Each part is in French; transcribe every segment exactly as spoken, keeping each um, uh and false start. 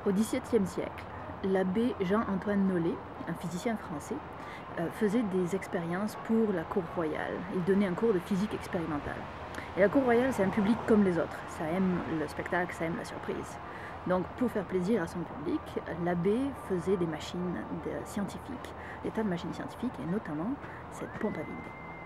Au dix-septième siècle, l'abbé Jean-Antoine Nollet, un physicien français, euh, faisait des expériences pour la cour royale. Il donnait un cours de physique expérimentale. Et la cour royale, c'est un public comme les autres. Ça aime le spectacle, ça aime la surprise. Donc, pour faire plaisir à son public, l'abbé faisait des machines de scientifiques, des tas de machines scientifiques, et notamment cette pompe à vide.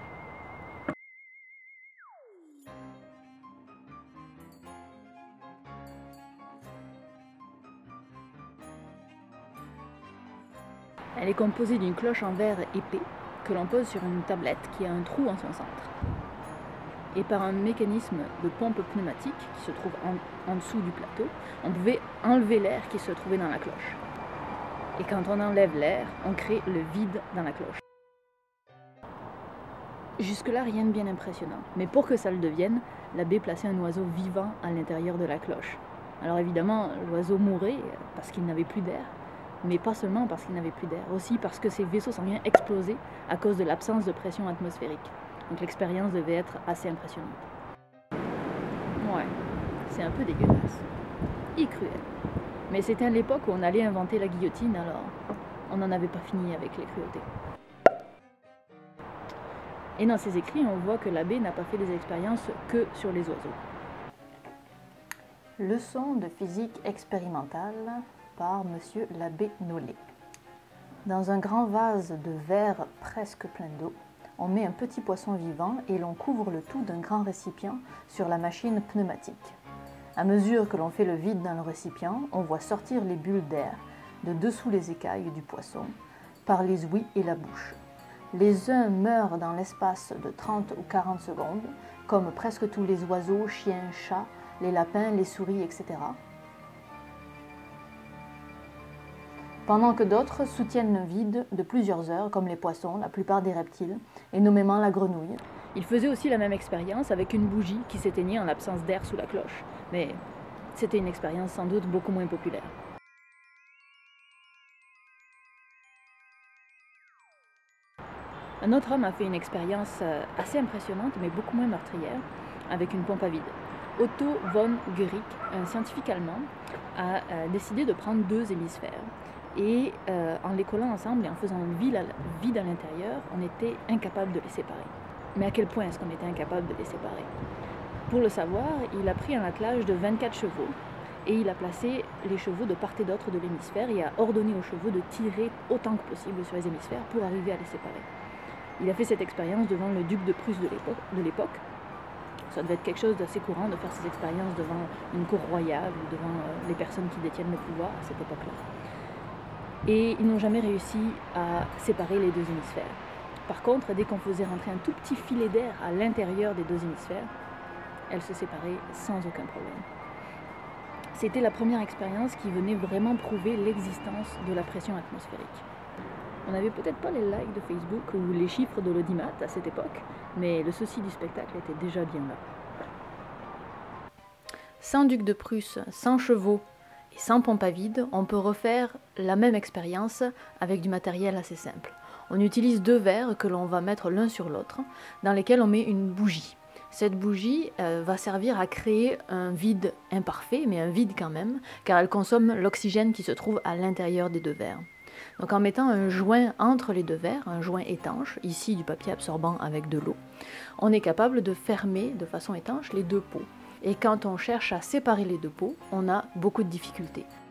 Elle est composée d'une cloche en verre épais que l'on pose sur une tablette qui a un trou en son centre. Et par un mécanisme de pompe pneumatique qui se trouve en, en dessous du plateau, on pouvait enlever l'air qui se trouvait dans la cloche. Et quand on enlève l'air, on crée le vide dans la cloche. Jusque-là, rien de bien impressionnant. Mais pour que ça le devienne, l'abbé plaçait un oiseau vivant à l'intérieur de la cloche. Alors évidemment, l'oiseau mourait parce qu'il n'avait plus d'air. Mais pas seulement parce qu'il n'avait plus d'air, aussi parce que ses vaisseaux sanguins explosaient à cause de l'absence de pression atmosphérique. Donc l'expérience devait être assez impressionnante. Ouais, c'est un peu dégueulasse. Et cruel. Mais c'était à l'époque où on allait inventer la guillotine, alors on n'en avait pas fini avec les cruautés. Et dans ses écrits, on voit que l'abbé n'a pas fait des expériences que sur les oiseaux. Leçon de physique expérimentale par monsieur l'abbé Nollet. Dans un grand vase de verre presque plein d'eau, on met un petit poisson vivant et l'on couvre le tout d'un grand récipient sur la machine pneumatique. À mesure que l'on fait le vide dans le récipient, on voit sortir les bulles d'air de dessous les écailles du poisson par les ouïes et la bouche. Les uns meurent dans l'espace de trente ou quarante secondes, comme presque tous les oiseaux, chiens, chats, les lapins, les souris, et cetera. Pendant que d'autres soutiennent le vide de plusieurs heures, comme les poissons, la plupart des reptiles, et nommément la grenouille. Il faisait aussi la même expérience avec une bougie qui s'éteignait en l'absence d'air sous la cloche, mais c'était une expérience sans doute beaucoup moins populaire. Un autre homme a fait une expérience assez impressionnante, mais beaucoup moins meurtrière, avec une pompe à vide. Otto von Guericke, un scientifique allemand, a euh, décidé de prendre deux hémisphères. Et euh, en les collant ensemble et en faisant le vide à, vide à l'intérieur, on était incapable de les séparer. Mais à quel point est-ce qu'on était incapable de les séparer? Pour le savoir, il a pris un attelage de vingt-quatre chevaux et il a placé les chevaux de part et d'autre de l'hémisphère et a ordonné aux chevaux de tirer autant que possible sur les hémisphères pour arriver à les séparer. Il a fait cette expérience devant le duc de Prusse de l'époque. Ça devait être quelque chose d'assez courant de faire ces expériences devant une cour royale ou devant euh, les personnes qui détiennent le pouvoir à cette époque-là. Et ils n'ont jamais réussi à séparer les deux hémisphères. Par contre, dès qu'on faisait rentrer un tout petit filet d'air à l'intérieur des deux hémisphères, elles se séparaient sans aucun problème. C'était la première expérience qui venait vraiment prouver l'existence de la pression atmosphérique. On n'avait peut-être pas les likes de Facebook ou les chiffres de l'audimat à cette époque, mais le souci du spectacle était déjà bien là. Sans duc de Prusse, sans chevaux, et sans pompe à vide, on peut refaire la même expérience avec du matériel assez simple. On utilise deux verres que l'on va mettre l'un sur l'autre, dans lesquels on met une bougie. Cette bougie euh, va servir à créer un vide imparfait, mais un vide quand même, car elle consomme l'oxygène qui se trouve à l'intérieur des deux verres. Donc en mettant un joint entre les deux verres, un joint étanche, ici du papier absorbant avec de l'eau, on est capable de fermer de façon étanche les deux pots. Et quand on cherche à séparer les deux pots, on a beaucoup de difficultés.